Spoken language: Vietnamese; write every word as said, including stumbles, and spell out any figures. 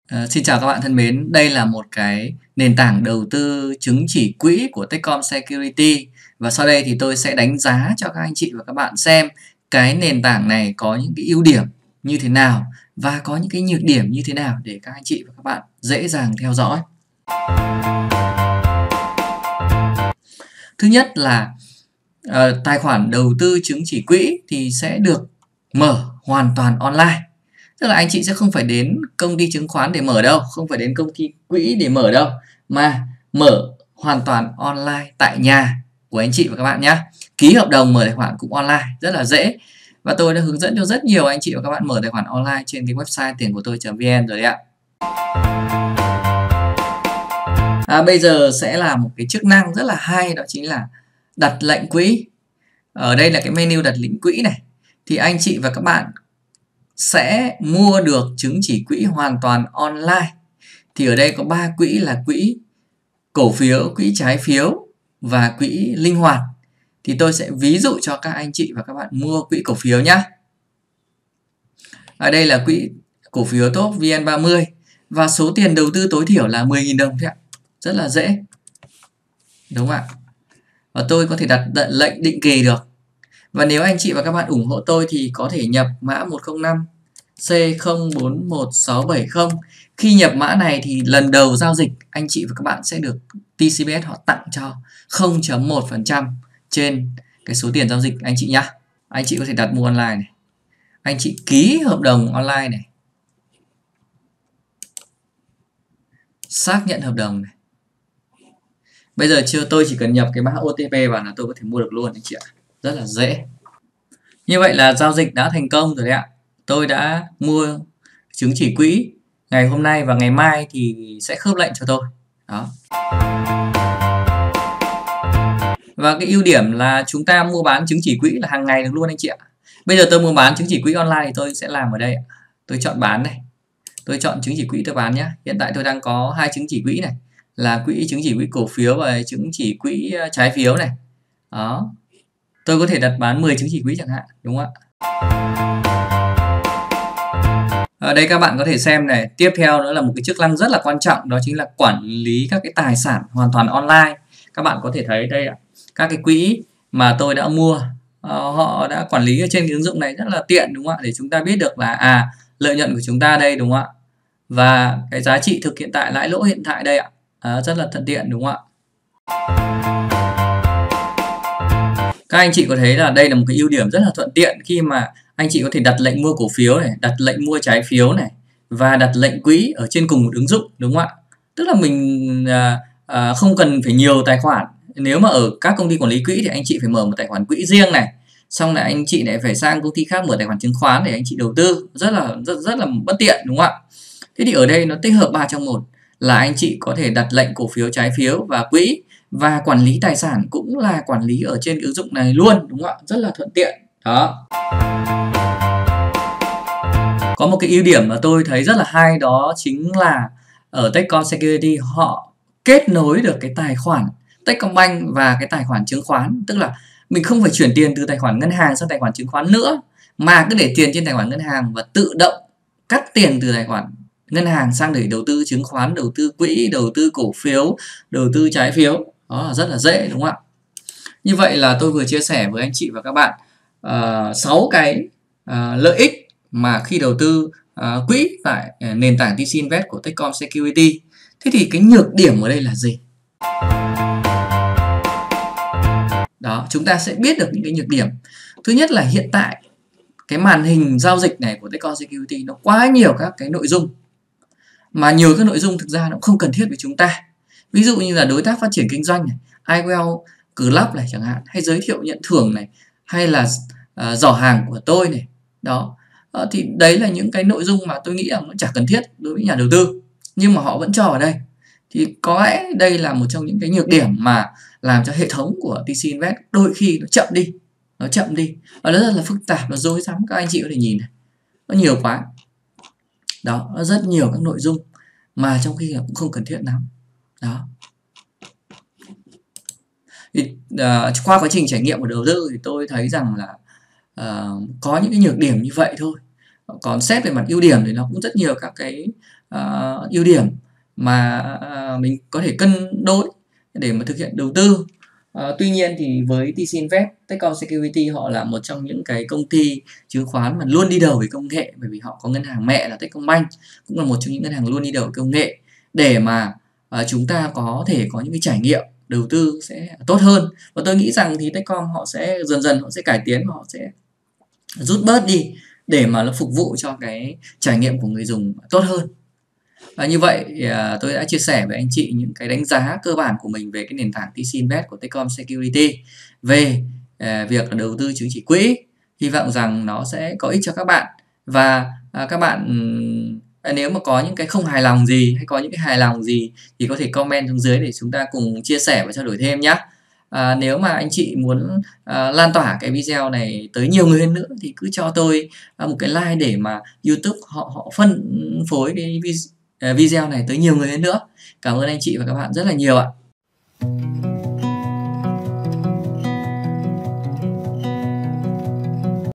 Ờ, xin chào các bạn thân mến, đây là một cái nền tảng đầu tư chứng chỉ quỹ của Techcom Security và sau đây thì tôi sẽ đánh giá cho các anh chị và các bạn xem cái nền tảng này có những cái ưu điểm như thế nào và có những cái nhược điểm như thế nào để các anh chị và các bạn dễ dàng theo dõi. Thứ nhất là uh, tài khoản đầu tư chứng chỉ quỹ thì sẽ được mở hoàn toàn online. Tức là anh chị sẽ không phải đến công ty chứng khoán để mở đâu, không phải đến công ty quỹ để mở đâu, mà mở hoàn toàn online tại nhà của anh chị và các bạn nhé. Ký hợp đồng mở tài khoản cũng online, rất là dễ. Và tôi đã hướng dẫn cho rất nhiều anh chị và các bạn mở tài khoản online trên cái website tiền của tôi chấm vn rồi đấy ạ. À, bây giờ sẽ là một cái chức năng rất là hay, đó chính là đặt lệnh quỹ. Ở đây là cái menu đặt lệnh quỹ này. Thì anh chị và các bạn sẽ mua được chứng chỉ quỹ hoàn toàn online. Thì ở đây có ba quỹ là quỹ cổ phiếu, quỹ trái phiếu và quỹ linh hoạt. Thì tôi sẽ ví dụ cho các anh chị và các bạn mua quỹ cổ phiếu nhé. Ở đây là quỹ cổ phiếu top vê en ba mươi và số tiền đầu tư tối thiểu là mười nghìn đồng thôi ạ. Rất là dễ. Đúng không ạ? Và tôi có thể đặt lệnh định kỳ được. Và nếu anh chị và các bạn ủng hộ tôi thì có thể nhập mã một không năm C không bốn một sáu bảy không. Khi nhập mã này thì lần đầu giao dịch anh chị và các bạn sẽ được tê xê bê ét họ tặng cho không phẩy một phần trăm trên cái số tiền giao dịch anh chị nhá. Anh chị có thể đặt mua online này. Anh chị ký hợp đồng online này. Xác nhận hợp đồng này. Bây giờ chưa, tôi chỉ cần nhập cái mã ô tê pê vào là tôi có thể mua được luôn anh chị ạ. Rất là dễ. Như vậy là giao dịch đã thành công rồi đấy ạ. Tôi đã mua chứng chỉ quỹ ngày hôm nay và ngày mai thì sẽ khớp lệnh cho tôi. Đó. Và cái ưu điểm là chúng ta mua bán chứng chỉ quỹ là hàng ngày được luôn anh chị ạ. Bây giờ tôi mua bán chứng chỉ quỹ online thì tôi sẽ làm ở đây. Tôi chọn bán này. Tôi chọn chứng chỉ quỹ tôi bán nhé. Hiện tại tôi đang có hai chứng chỉ quỹ này. Là quỹ chứng chỉ quỹ cổ phiếu và chứng chỉ quỹ trái phiếu này. Đó. Tôi có thể đặt bán mười chứng chỉ quỹ chẳng hạn. Đúng không ạ? Ở đây các bạn có thể xem này. Tiếp theo nữa là một cái chức năng rất là quan trọng. Đó chính là quản lý các cái tài sản hoàn toàn online. Các bạn có thể thấy đây ạ. Các cái quỹ mà tôi đã mua uh, họ đã quản lý ở trên cái ứng dụng này rất là tiện, đúng không ạ? Để chúng ta biết được là à lợi nhuận của chúng ta đây, đúng không ạ? Và cái giá trị thực hiện tại, lãi lỗ hiện tại đây ạ. À, rất là thuận tiện, đúng không ạ? Các anh chị có thấy là đây là một cái ưu điểm rất là thuận tiện khi mà anh chị có thể đặt lệnh mua cổ phiếu này, đặt lệnh mua trái phiếu này và đặt lệnh quỹ ở trên cùng một ứng dụng, đúng không ạ? Tức là mình à, à, không cần phải nhiều tài khoản. Nếu mà ở các công ty quản lý quỹ thì anh chị phải mở một tài khoản quỹ riêng này, xong là anh chị lại phải sang công ty khác mở tài khoản chứng khoán để anh chị đầu tư, rất là rất rất là bất tiện, đúng không ạ? Thế thì ở đây nó tích hợp ba trong một, là anh chị có thể đặt lệnh cổ phiếu, trái phiếu và quỹ, và quản lý tài sản cũng là quản lý ở trên ứng dụng này luôn, đúng không ạ? Rất là thuận tiện. Đó. Có một cái ưu điểm mà tôi thấy rất là hay, đó chính là ở Techcom Security họ kết nối được cái tài khoản Techcombank và cái tài khoản chứng khoán. Tức là mình không phải chuyển tiền từ tài khoản ngân hàng sang tài khoản chứng khoán nữa, mà cứ để tiền trên tài khoản ngân hàng và tự động cắt tiền từ tài khoản ngân hàng sang để đầu tư chứng khoán, đầu tư quỹ, đầu tư cổ phiếu, đầu tư trái phiếu. Đó là rất là dễ, đúng không ạ? Như vậy là tôi vừa chia sẻ với anh chị và các bạn uh, sáu cái uh, lợi ích mà khi đầu tư uh, quỹ tại uh, nền tảng tê xê Invest của Techcom Security. Thế thì cái nhược điểm ở đây là gì? Đó, chúng ta sẽ biết được những cái nhược điểm. Thứ nhất là hiện tại cái màn hình giao dịch này của Techcom Security nó quá nhiều các cái nội dung, mà nhiều các nội dung thực ra nó cũng không cần thiết với chúng ta. Ví dụ như là đối tác phát triển kinh doanh này, i vê lờ Club này chẳng hạn, hay giới thiệu nhận thưởng này, hay là uh, giỏ hàng của tôi này. Đó. Uh, thì đấy là những cái nội dung mà tôi nghĩ là nó chả cần thiết đối với nhà đầu tư, nhưng mà họ vẫn cho ở đây. Thì có lẽ đây là một trong những cái nhược điểm mà làm cho hệ thống của tê xê Invest đôi khi nó chậm đi. Nó chậm đi. Và nó rất là phức tạp, nó rối rắm. Các anh chị có thể nhìn này. Nó nhiều quá. Đó, nó rất nhiều các nội dung mà trong khi là cũng không cần thiết lắm. Đó. Thì, uh, qua quá trình trải nghiệm của đầu tư thì tôi thấy rằng là uh, có những cái nhược điểm như vậy thôi. Còn xét về mặt ưu điểm thì nó cũng rất nhiều các cái uh, ưu điểm mà uh, mình có thể cân đối để mà thực hiện đầu tư. Uh, tuy nhiên thì với tê xê Invest, Techcom Security họ là một trong những cái công ty chứng khoán mà luôn đi đầu về công nghệ, bởi vì họ có ngân hàng mẹ là Techcombank, cũng là một trong những ngân hàng luôn đi đầu về công nghệ, để mà uh, chúng ta có thể có những cái trải nghiệm đầu tư sẽ tốt hơn. Và tôi nghĩ rằng thì Techcom họ sẽ dần dần họ sẽ cải tiến và họ sẽ rút bớt đi để mà nó phục vụ cho cái trải nghiệm của người dùng tốt hơn. Và như vậy à, tôi đã chia sẻ với anh chị những cái đánh giá cơ bản của mình về cái nền tảng tê xê Invest của Techcom Security về à, việc đầu tư chứng chỉ quỹ. Hy vọng rằng nó sẽ có ích cho các bạn. Và à, các bạn à, nếu mà có những cái không hài lòng gì hay có những cái hài lòng gì thì có thể comment xuống dưới để chúng ta cùng chia sẻ và trao đổi thêm nhé. À, nếu mà anh chị muốn à, lan tỏa cái video này tới nhiều người hơn nữa thì cứ cho tôi à, một cái like để mà YouTube họ họ phân phối cái video này tới nhiều người hơn nữa. Cảm ơn anh chị và các bạn rất là nhiều ạ.